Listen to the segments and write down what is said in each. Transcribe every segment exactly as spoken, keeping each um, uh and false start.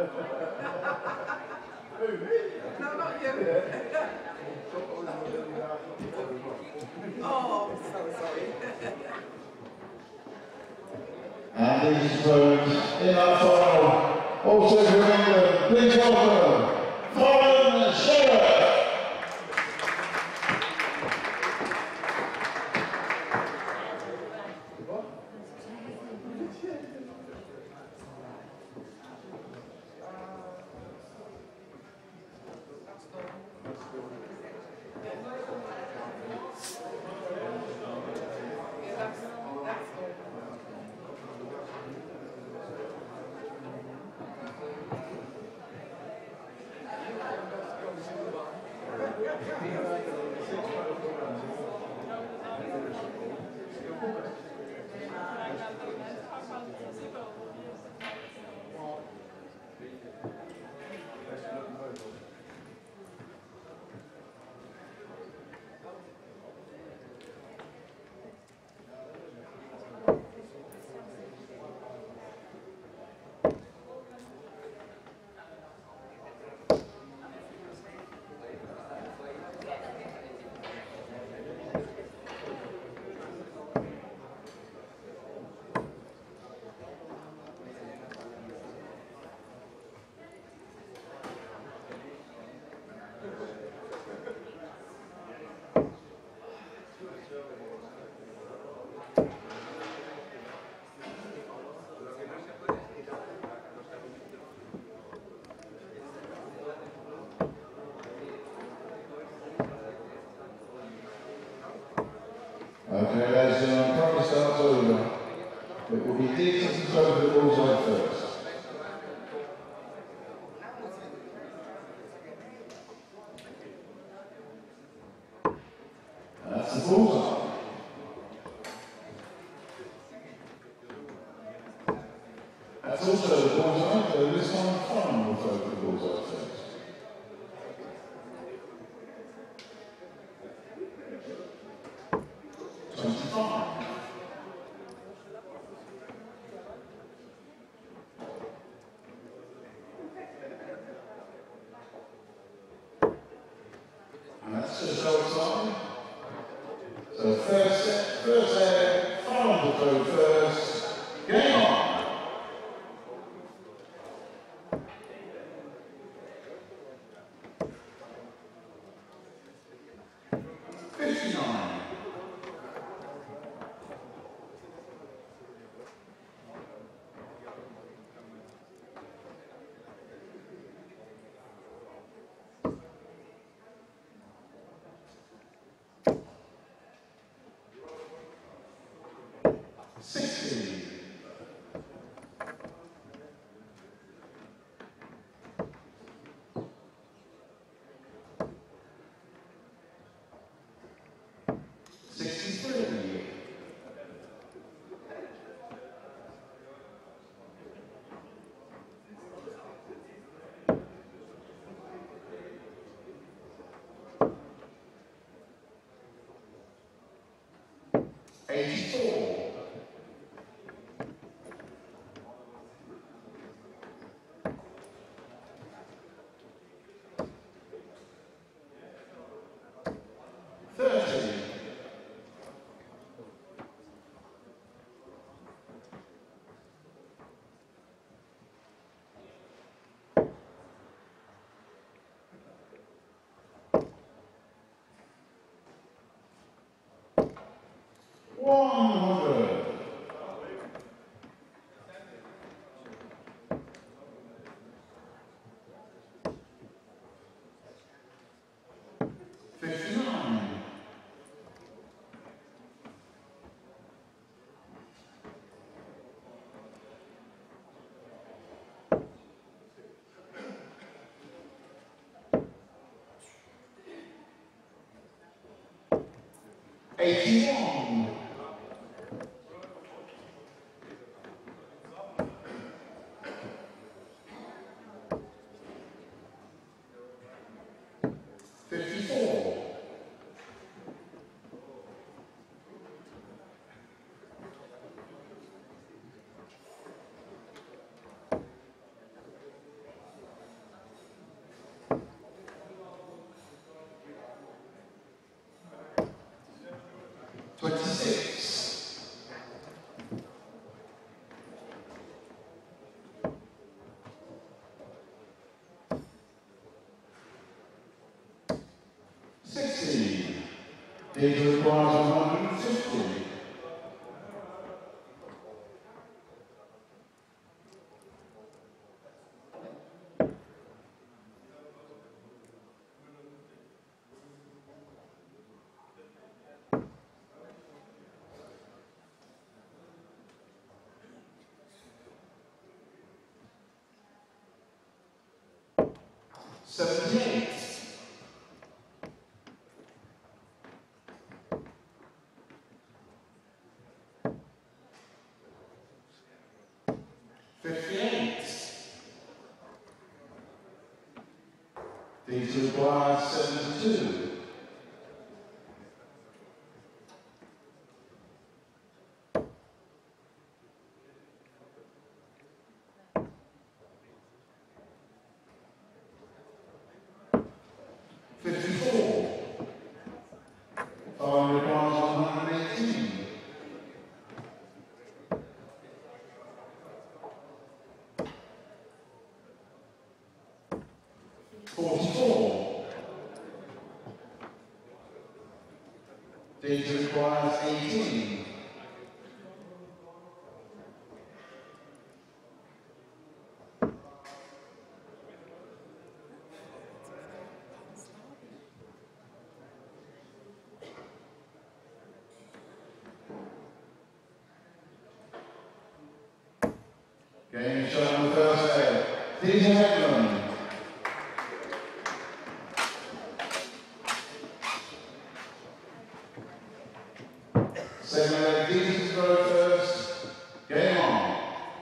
No, not you. Oh, I'm so sorry. And these birds in our final, also from England, please welcome Foreign Shearer. Okay, ladies and gentlemen, currently starts over. It will be Dietrich and Sophie that rules out first. That's the bullseye. That's also the bullseye, so this time Fun will throw the bullseye first. twenty-five. And that's the short time. So first set, first set, Fun will throw first. Game on. fifty-nine. sixty. sixty-three. eighty-four. thirty. one hundred. fifty-nine. eighty-one. fifty-four. Theatre requires one hundred and fifty. Seventy-eight. Fifty-eight. These require seventy-two. Fifty-four. Following requires one hundred and eighteen. Forty-four. Data requires eighteen. Game shot on the first day. Peter Heckman. Second leg, Peter's go first. Game on.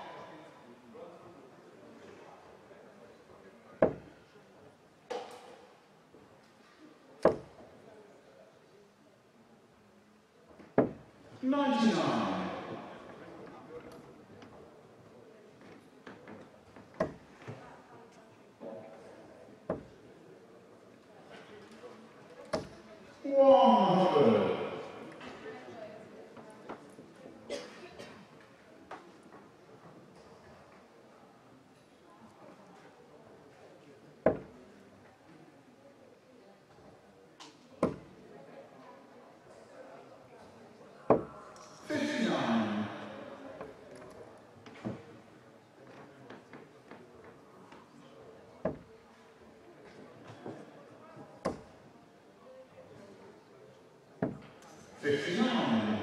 ninety-nine. one hundred. fifty-nine. Fifty-nine.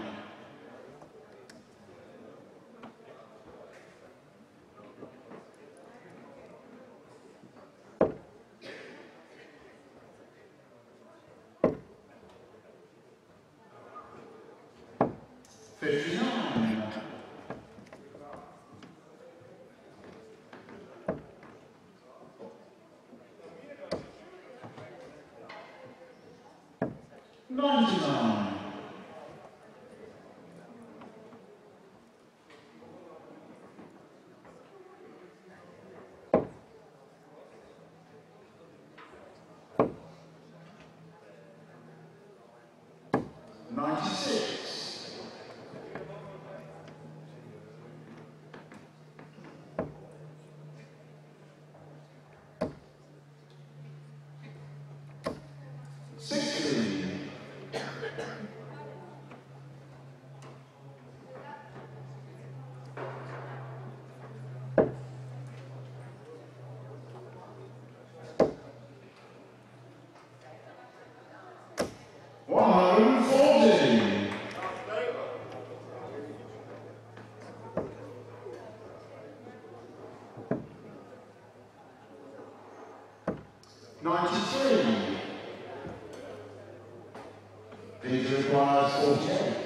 Fifty-nine. Ninety-nine. Ninety-six. Sixty. One hundred and forty. Ninety-three. These requires forty-eight.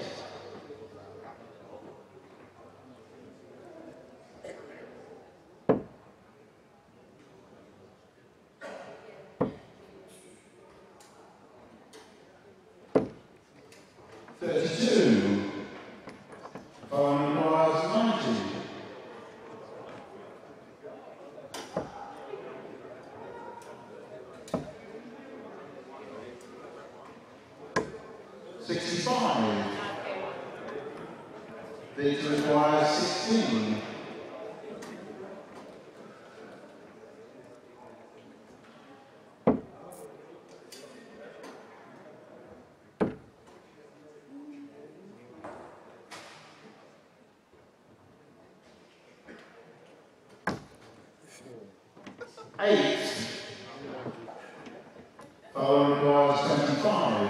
Thirty-two. Following requires ninety. Sixty-five. These require sixteen. eight. Following requires twenty-five.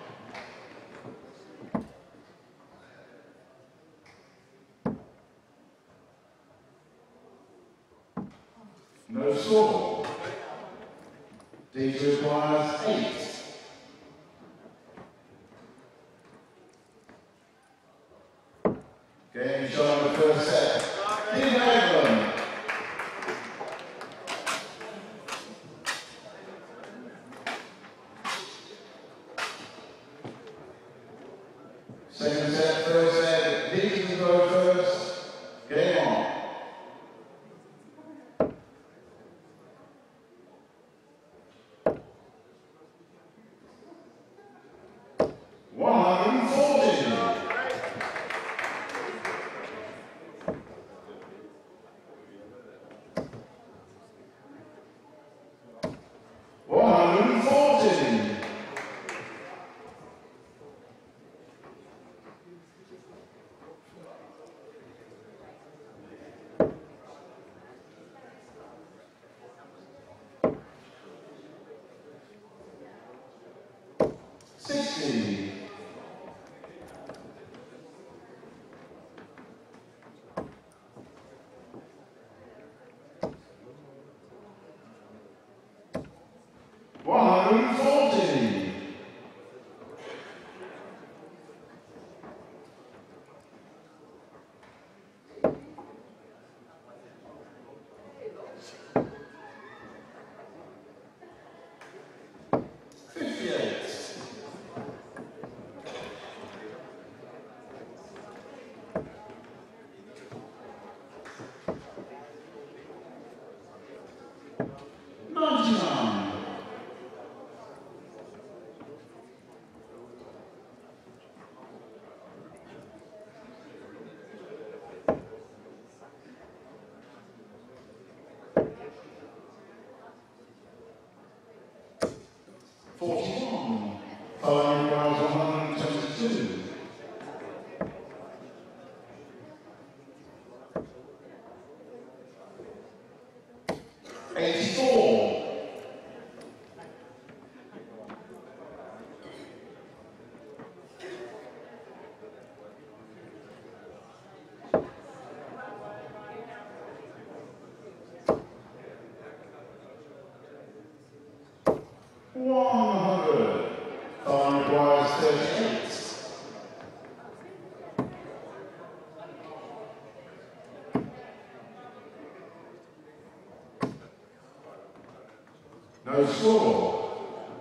No score. D two requires eight. Game shot on the first set. eleven. Second set, first set. D two go first. Game on. one hundred forty. one hundred forty. sixty. one hundred forty. fifty-eight. ninety-nine. forty-one. Following requires one hundred twenty-two. eighty-four. one hundred. Following requires thirty-eight. No score.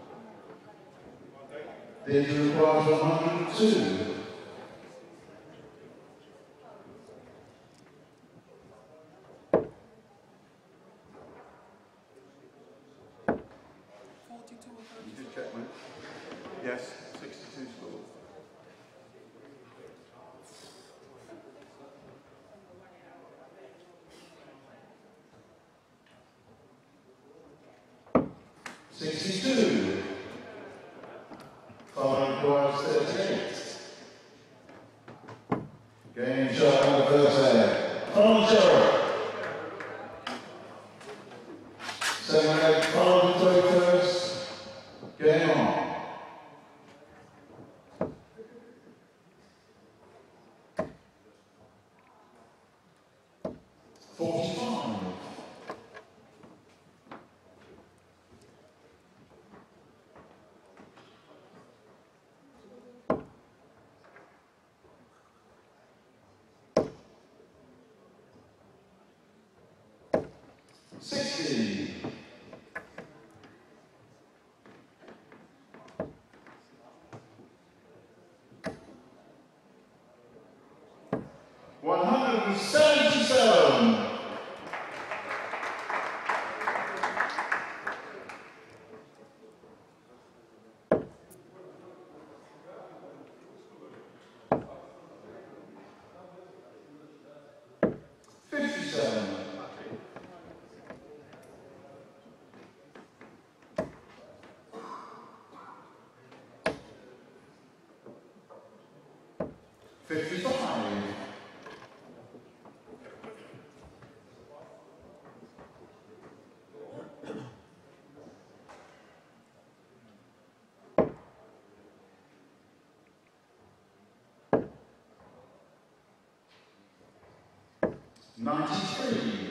This requires one hundred two. You did check, mate? Yes, sixty-two score. sixty-two. Following requires thirty-eight. Game shot on the first set. From Sherrick. Second leg, following to play first. Game on. forty-five. sixty. one hundred seventy-seven. fifty-seven. ninety-three.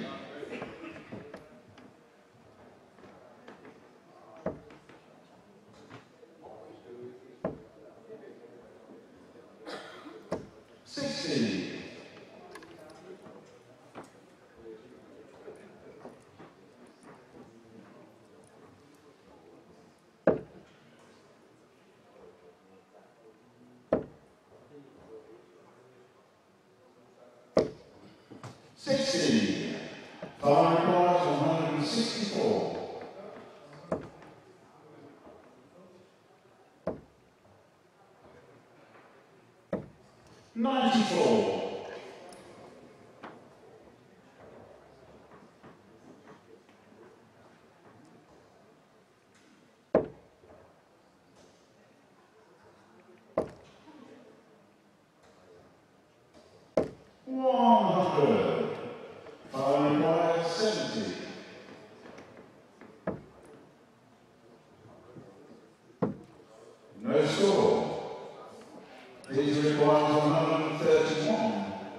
sixty. sixty. Time requires one hundred sixty-four. ninety-four. one hundred. Time requires seventy. No score. These requires one hundred thirty-one.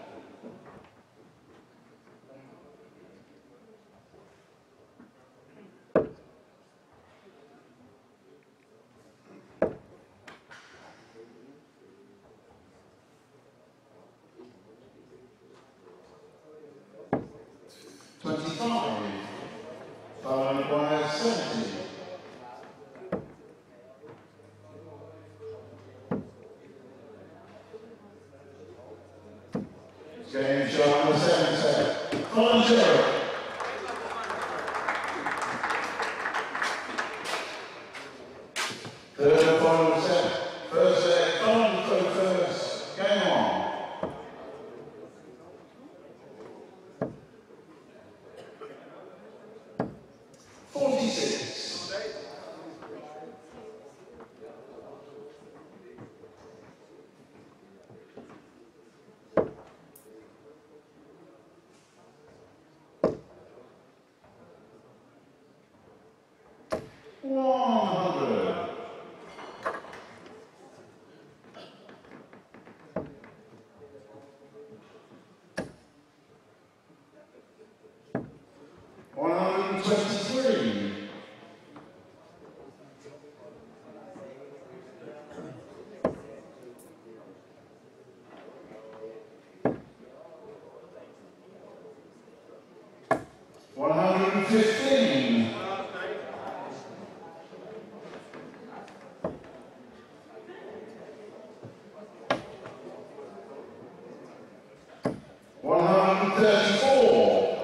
twenty-five. Time requires seventy. Game shot on the seventh set. Colin Sherrick. Third and final set. First set, Colin for first. Game on. forty-six. one hundred. one hundred twenty-three. one hundred fifteen. one hundred thirty-four.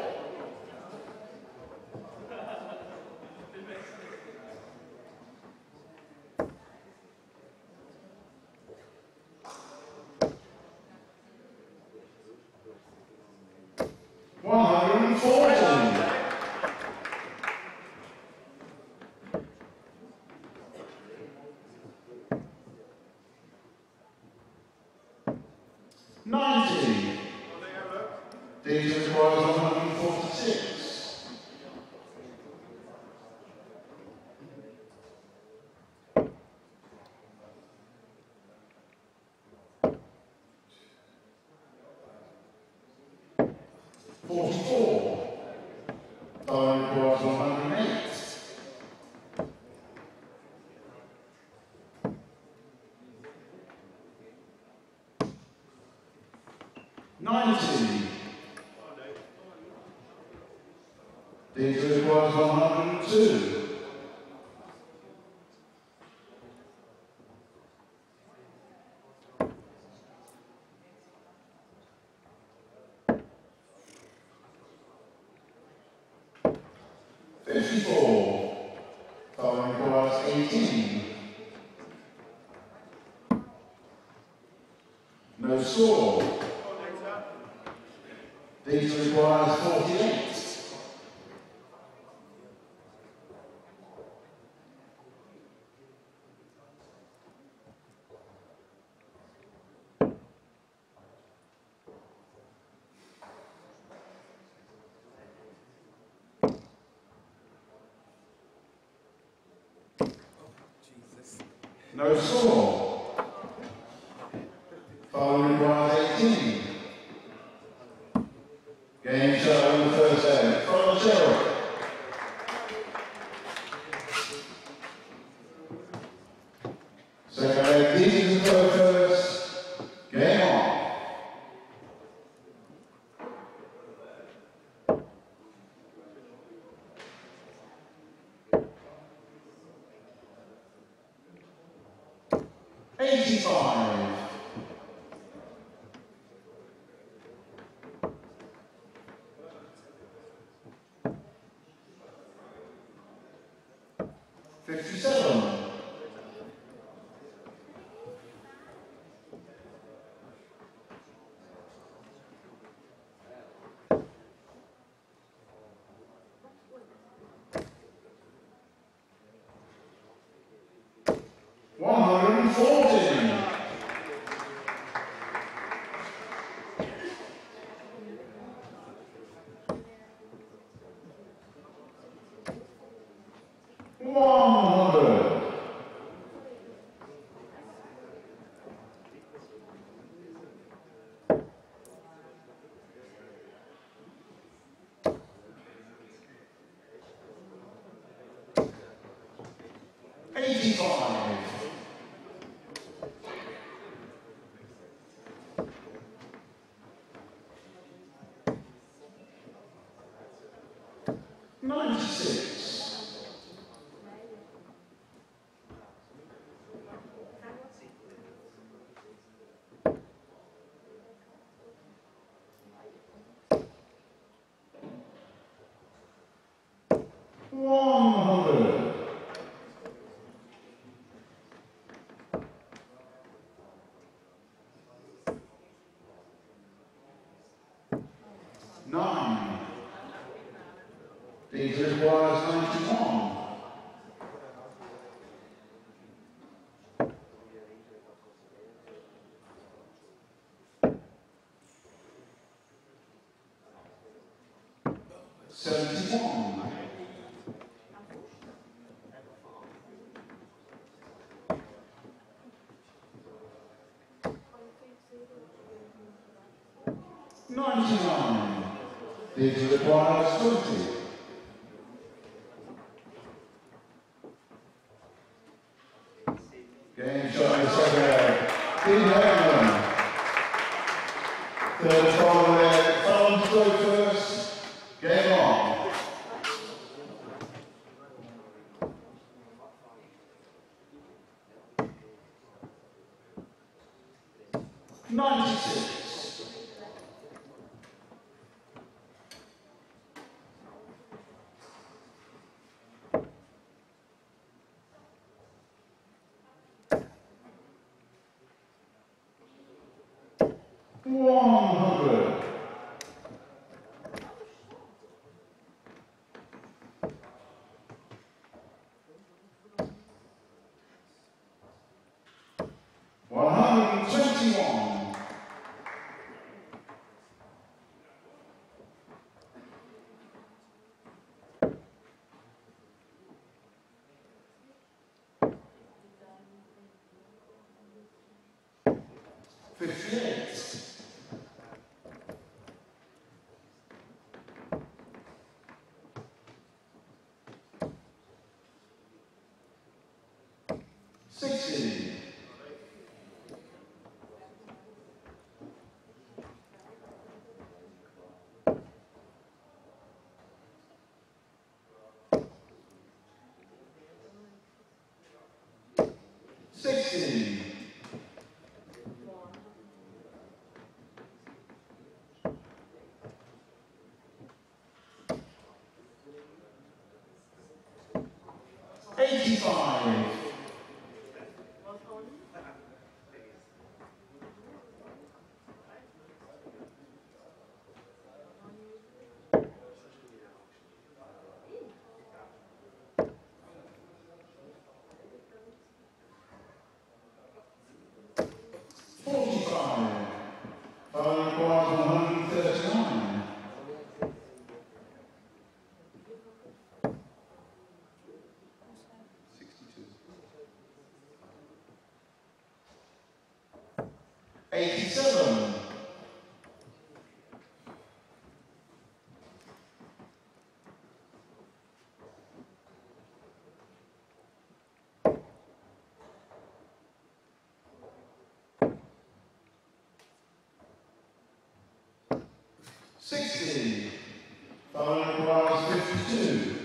one hundred forty. ninety. These requires one hundred forty-six. forty-four. Time requires one hundred eight. ninety. These requires one hundred two. fifty-four. Time requires eighteen. No score. These requires forty-eight. No score. Time requires eighteen. Game eighty-five. fifty-seven. one hundred forty. one hundred. eighty-five. ninety-six. one hundred. nine. These requires ninety-one. seventy-one. ninety-nine. These requires twenty. Game shot second. Dean Herman. Third foul leg. Fallon to go first. Game on. ninety-six. one hundred. one hundred twenty-one. fifty-eight. sixty. sixty. eighty-five. forty-five. Foul requires one hundred thirty-nine. sixty-two. eighty-seven. sixty. Foul requires fifty-two.